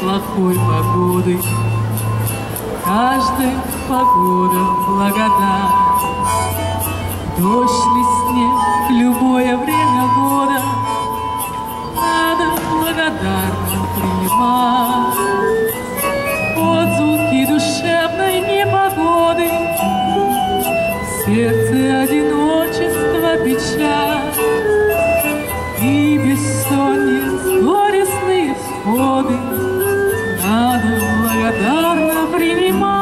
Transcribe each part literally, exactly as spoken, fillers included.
плохой погодой. Каждая погода благодать. Дождь ли снег, любое время года надо благодарно принимать. Под звуки душевной непогоды в сердце одиночество, печаль и бессонниц горестные всходы надо благодарно принимать.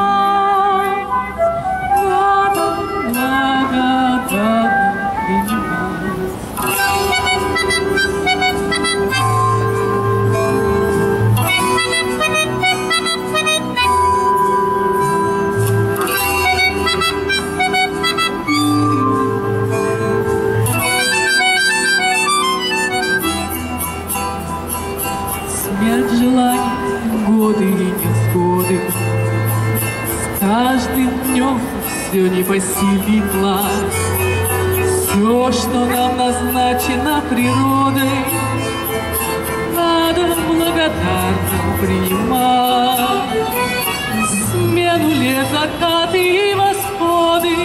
Надо благодарно принимать. Смерть желаний, годы и невзгоды, с каждым днем все непосильный клад. Все, что нам назначено природой, надо благодарно принимать. Смену лет, закаты и восходы,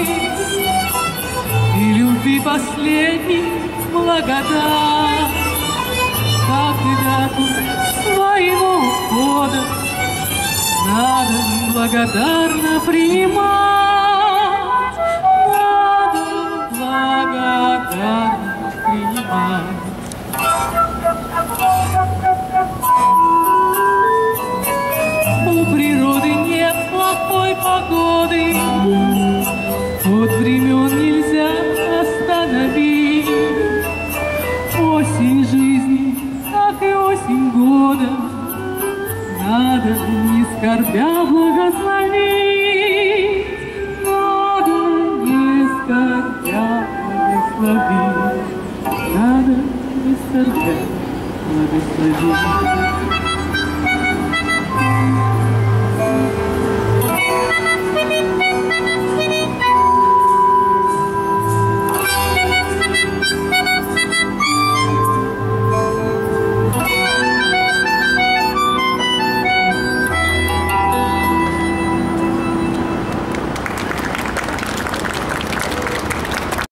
и любви последней благодать. Как и дату своего ухода надо благодарно принимать. Надо благодарно принимать. У природы нет плохой погоды, от времен нельзя остановить. Осень жизни, как и осень года, надо, не скорбя, благословить. Надо, не скорбя, благословить. Надо, не скорбя, благословить.